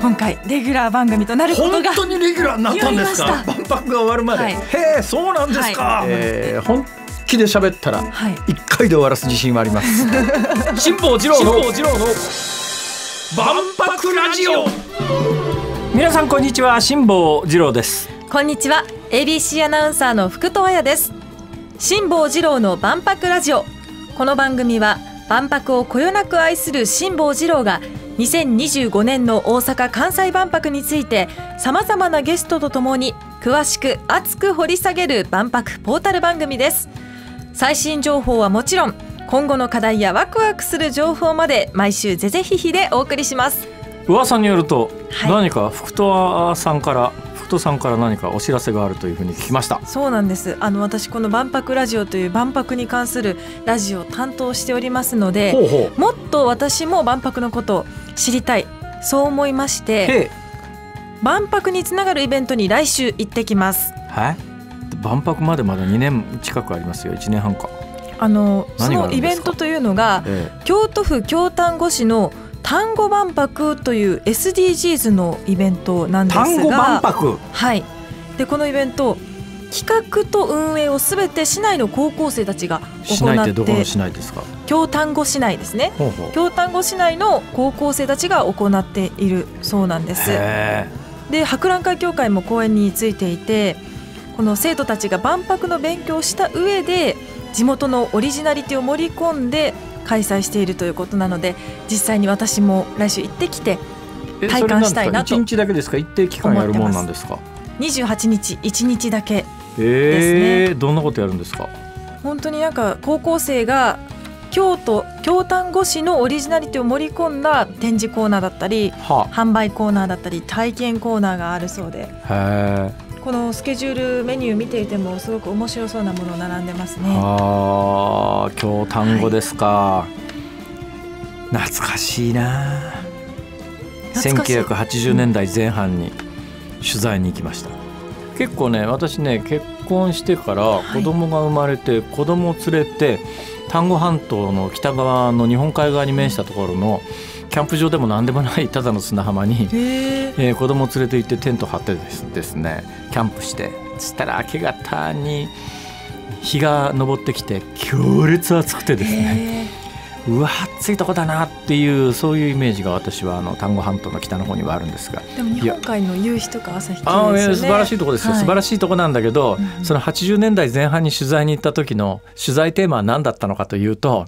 今回レギュラー番組となることが本当にレギュラーになったんですか？万博が終わるまで、へえ、そうなんですか。本気で喋ったら1回で終わらす自信はあります辛坊治郎の万博ラジオ。皆さんこんにちは、辛坊治郎です。 こんにちは、 ABC アナウンサーの福戸彩です。辛坊治郎の万博ラジオ。この番組は万博をこよなく愛する辛坊治郎が2025年の大阪・関西万博についてさまざまなゲストとともに詳しく熱く掘り下げる万博ポータル番組です。最新情報はもちろん、今後の課題やワクワクする情報まで毎週ぜぜひひでお送りします。 噂によると、何か福戸さんから何かお知らせがあるというふうに聞きました。 そうなんです。私この万博ラジオという万博に関するラジオを担当しておりますので、もっと私も万博のことを知りたい、そう思いまして、万博につながるイベントに来週行ってきます。 万博までまだ2年近くありますよ。1年半か。 そのイベントというのが、京都府京丹後市の丹後万博という SDGs のイベントなんですが、 丹後万博、 でこのイベント企画と運営をすべて市内の高校生たちが行って、 市内ってどこの市内ですか？ 京丹後市内ですね。京丹後市内の高校生たちが行っているそうなんです。で、博覧会協会も講演についていて、この生徒たちが万博の勉強をした上で地元のオリジナリティを盛り込んで開催しているということなので、実際に私も来週行ってきて体感したいなと。 1日だけですか？一定期間やるもんなんですか ？28日1日だけですね。 どんなことやるんですか？ 本当になんか高校生が京丹後市のオリジナリティを盛り込んだ展示コーナーだったり、販売コーナーだったり体験コーナーがあるそうで、このスケジュールメニュー見ていてもすごく面白そうなもの並んでますね。 京丹後ですか。懐かしいな。1980年代前半に取材に行きました。結構ね、私ね、結婚してから子供が生まれて、子供を連れて丹後半島の北側の日本海側に面したところのキャンプ場でも何でもないただの砂浜に、子供を連れて行ってテント張ってですね、キャンプして、そしたら明け方に日が昇ってきて強烈暑くてですね、うわ暑いとこだなっていう、そういうイメージが私は丹後半島の北の方にはあるんですが、 でも日本海の夕日とか朝日綺麗ですよね。 素晴らしいとこですよ、素晴らしいとこなんだけど、その80年代前半に取材に行った時の取材テーマは何だったのかというと、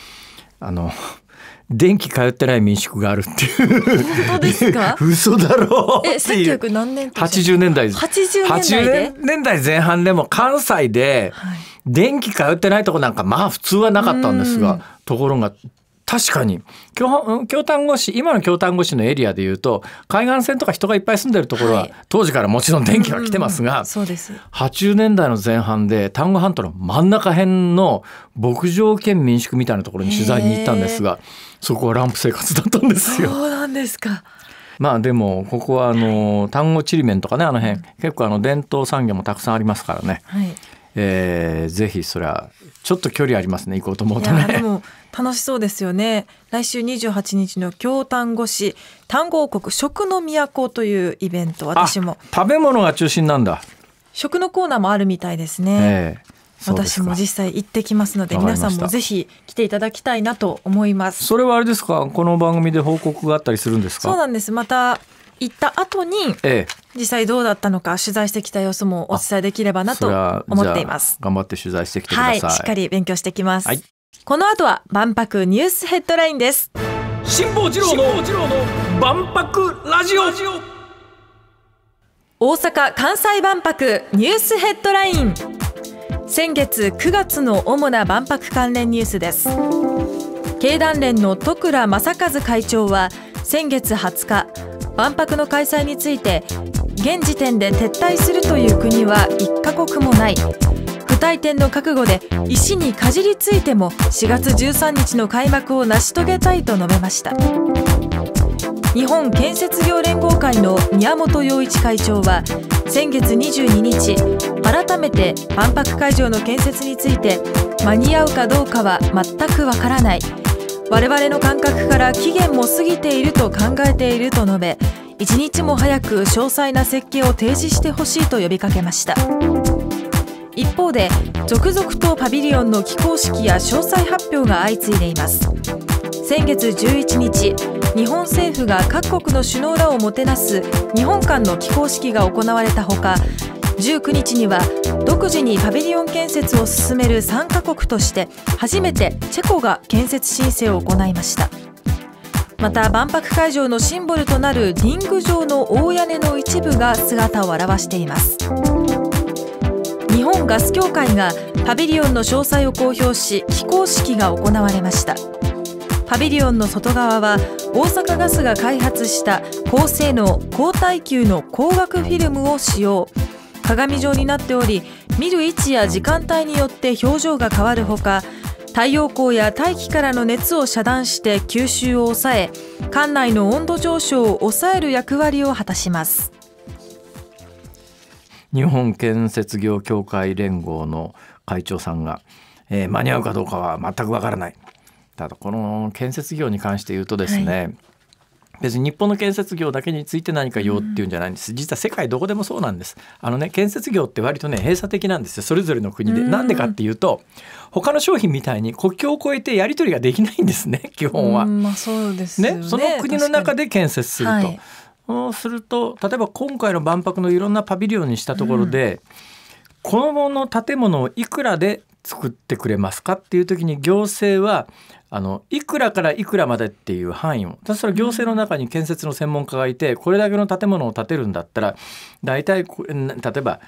電気通ってない民宿があるっていう。 本当ですか？ 嘘だろうっていう。 1900何年 80年代 80 年代前半でも関西で電気通ってないとこなんかまあ普通はなかったんですが、ところが確かに京丹後市、今の京丹後市のエリアでいうと海岸線とか人がいっぱい住んでるところは、当時からもちろん電気は来てますが、 そうです。 80年代の前半で丹後半島の真ん中辺の牧場兼民宿みたいなところに取材に行ったんですが、そこはランプ生活だったんですよ。 そうなんですか。 まあでもここは丹後ちりめんとかね、あの辺結構伝統産業もたくさんありますからね、ぜひそれはちょっと距離ありますね、行こうと思うとね。 いやでも楽しそうですよね。来週28日の京丹後市丹後王国食の都というイベント、私も食べ物が中心なんだ。 食のコーナーもあるみたいですね。私も実際行ってきますので、皆さんもぜひ来ていただきたいなと思います。 それはあれですか、この番組で報告があったりするんですか？そうなんです。また行った後に、実際どうだったのか取材してきた様子もお伝えできればなと思っています。 頑張って取材してきてください。 しっかり勉強してきます。この後は万博ニュースヘッドラインです。 辛坊治郎の万博ラジオ。 大阪・関西万博ニュースヘッドライン。先月9月の主な万博関連ニュースです。経団連の十倉正和会長は先月20日、万博の開催について現時点で撤退するという国は1カ国もない、不退転の覚悟で石にかじりついても4月13日の開幕を成し遂げたいと述べました。日本建設業連合会の宮本洋一会長は先月22日、改めて万博会場の建設について間に合うかどうかは全くわからない、我々の感覚から期限も過ぎていると考えていると述べ、 一日も早く詳細な設計を提示してほしいと呼びかけました。一方で続々とパビリオンの起工式や詳細発表が相次いでいます。先月11日、日本政府が各国の首脳らをもてなす日本館の起工式が行われたほか、19日には独自にパビリオン建設を進める3カ国として初めてチェコが建設申請を行いました。また万博会場のシンボルとなるリング状の大屋根の一部が姿を現しています。日本ガス協会がパビリオンの詳細を公表し、起工式が行われました。パビリオンの外側は大阪ガスが開発した高性能高耐久の光学フィルムを使用。鏡状になっており、見る位置や時間帯によって表情が変わるほか、太陽光や大気からの熱を遮断して吸収を抑え、館内の温度上昇を抑える役割を果たします。 日本建設業協会連合の会長さんが、間に合うかどうかは全くわからない。ただこの建設業に関して言うとですね、別に日本の建設業だけについて何か言おうっていうんじゃないんです。実は世界どこでもそうなんです。建設業って割とね閉鎖的なんですよ、それぞれの国で。なんでかっていうと、他の商品みたいに国境を越えてやり取りができないんですね、基本は。 そうですよね。 その国の中で建設すると、そうすると例えば今回の万博のいろんなパビリオンにしたところで、この建物をいくらで作ってくれますかっていう時に行政はいくらからいくらまでっていう範囲を、それは行政の中に建設の専門家がいて、これだけの建物を建てるんだったら大体例えば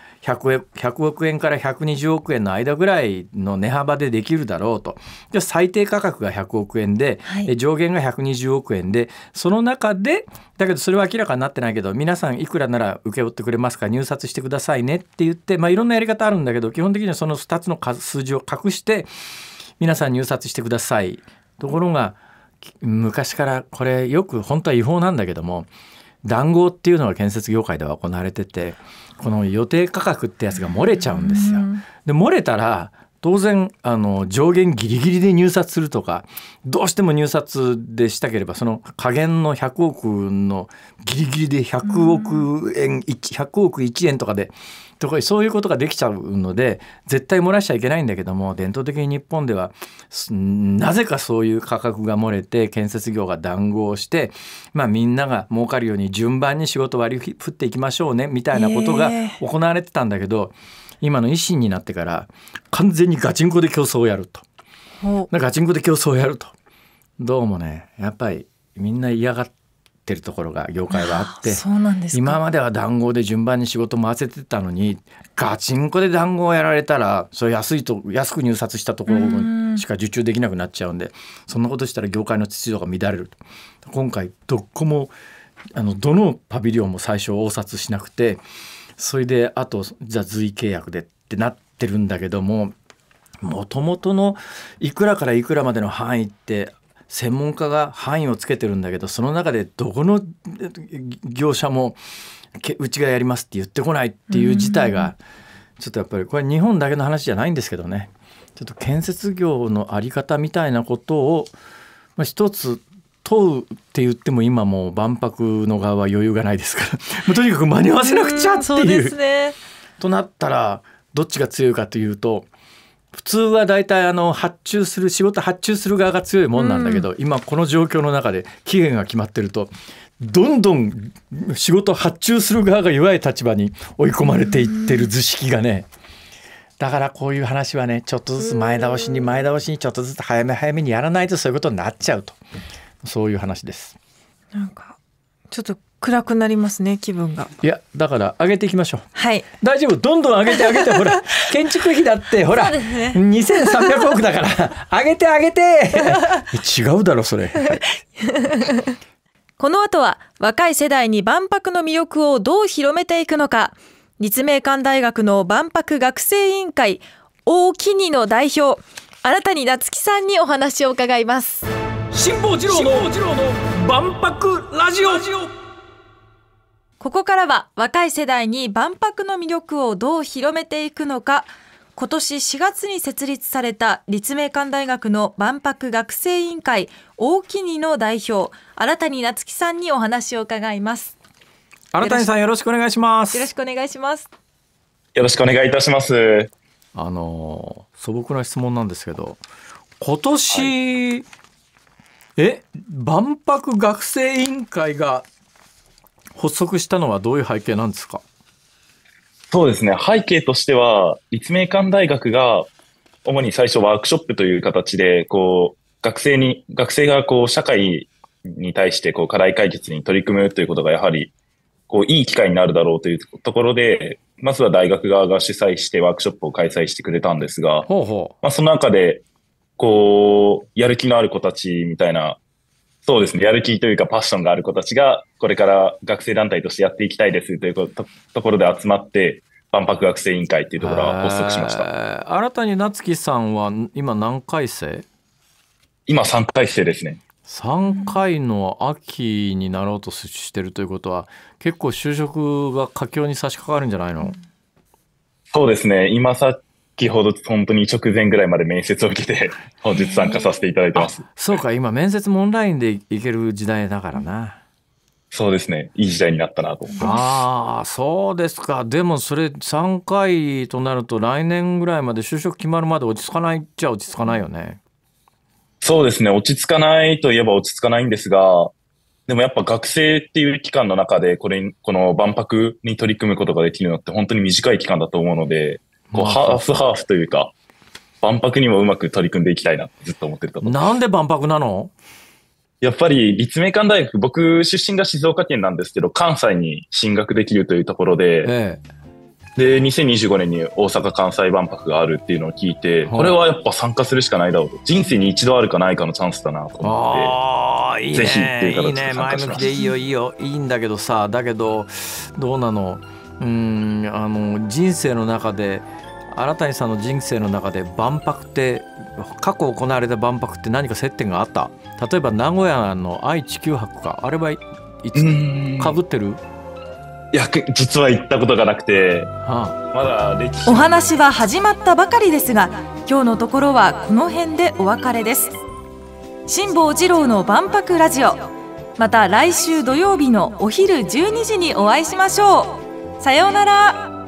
100億円から120億円の間ぐらいの値幅でできるだろうと。じゃあ最低価格が100億円で、上限が120億円で、その中でだけどそれは明らかになってないけど、皆さんいくらなら請け負ってくれますか、入札してくださいねって言って、いろんなやり方あるんだけど、基本的にはその2つの数字を隠して皆さん入札してください。ところが昔からこれよく本当は違法なんだけども、談合っていうのが建設業界では行われてて、この予定価格ってやつが漏れちゃうんですよ。で漏れたら当然上限ギリギリで入札するとか、どうしても入札でしたければその下限の100億のギリギリで100億円100億1円とかでとか、そういうことができちゃうので絶対漏らしちゃいけないんだけども、伝統的に日本ではなぜかそういう価格が漏れて建設業が談合して、みんなが儲かるように順番に仕事割り振っていきましょうねみたいなことが行われてたんだけど、今の維新になってから完全にガチンコで競争をやると。ガチンコで競争をやると、どうもねやっぱりみんな嫌がってるところが業界はあって、今までは談合で順番に仕事回せてたのに、ガチンコで談合をやられたらそれ安く入札したところしか受注できなくなっちゃうんで、そんなことしたら業界の秩序が乱れると。今回どこもどのパビリオンも最初応札しなくて、それであとじゃあ随契約でってなってるんだけども、もともとのいくらからいくらまでの範囲って専門家が範囲をつけてるんだけど、その中でどこの業者もうちがやりますって言ってこないっていう事態が、ちょっとやっぱりこれ日本だけの話じゃないんですけどね、ちょっと建設業のあり方みたいなことを一つ問うって言っても、今もう万博の側は余裕がないですからもうとにかく間に合わせなくちゃっていう、 そうですね。 となったらどっちが強いかというと、普通はだいたい仕事発注する側が強いもんなんだけど、今この状況の中で期限が決まってるとどんどん仕事発注する側が弱い立場に追い込まれていってる図式がね、だからこういう話はね、ちょっとずつ前倒しにちょっとずつ早めにやらないとそういうことになっちゃうと、そういう話です。 なんかちょっと暗くなりますね、気分が。 いやだから上げていきましょう。 はい、 大丈夫、どんどん上げてほら建築費だってほら、2300億だから上げて違うだろそれ、 この後は若い世代に万博の魅力をどう広めていくのか、立命館大学の万博学生委員会大木にの代表新谷夏樹さんにお話を伺います。 辛坊治郎の万博ラジオ。 ここからは若い世代に万博の魅力をどう広めていくのか、今年4月に設立された立命館大学の万博学生委員会大木にの代表新谷夏樹さんにお話を伺います。 新谷さん、よろしくお願いします。 よろしくお願いします。 よろしくお願いいたします。 素朴な質問なんですけど、今年、万博学生委員会が発足したのはどういう背景なんですか？ そうですね。背景としては、立命館大学が主に最初ワークショップという形で、学生が社会に対して課題解決に取り組むということがやはりいい機会になるだろうというところで、まずは大学側が主催してワークショップを開催してくれたんですが、その中で、やる気のある子たちみたいな、そうですね、やる気というかパッションがある子たちが、これから学生団体としてやっていきたいですというところで集まって、万博学生委員会というところが発足しました。 新谷夏樹さんは今何回生？ 今3回生ですね。 3回の秋になろうとしてるということは、結構就職が佳境に差し掛かるんじゃないの？ そうですね。今先ほど本当に直前ぐらいまで面接を受けて本日参加させていただいてます。 そうか、今面接もオンラインでいける時代だからな。 そうですね。いい時代になったなと思ってます。 そうですか。でもそれ3回となると来年ぐらいまで就職決まるまで落ち着かないっちゃ落ち着かないよね。 そうですね。落ち着かないといえば落ち着かないんですが、でもやっぱ学生っていう期間の中でこの万博に取り組むことができるのって本当に短い期間だと思うので、ハーフハーフというか、万博にもうまく取り組んでいきたいなってずっと思ってると思います。 なんで万博なの？ やっぱり立命館大学、僕出身が静岡県なんですけど、関西に進学できるというところで、で、2025年に大阪・関西万博があるっていうのを聞いて、これはやっぱ参加するしかないだろうと。人生に一度あるかないかのチャンスだなと思って、ぜひっていう形で参加しました。 前向きでいいよ、いいんだけどさ、だけど、どうなの？人生の中で、新谷さんの人生の中で万博って、過去行われた万博って何か接点があった？例えば名古屋の愛・地球博か、あれはいつかぶってる？ いや、実は行ったことがなくて、まだ歴史。 お話は始まったばかりですが、今日のところはこの辺でお別れです。辛坊治郎の万博ラジオ、また来週土曜日のお昼12時にお会いしましょう。さようなら。